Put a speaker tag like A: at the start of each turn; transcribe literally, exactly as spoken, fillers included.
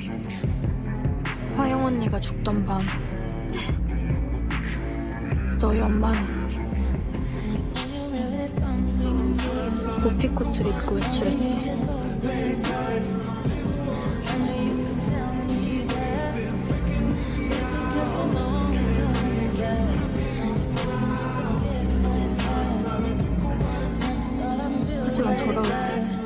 A: 화영 언니가 죽던 밤 너희 엄마는 모피코트를 입고 외출했어. 하지만 돌아올 때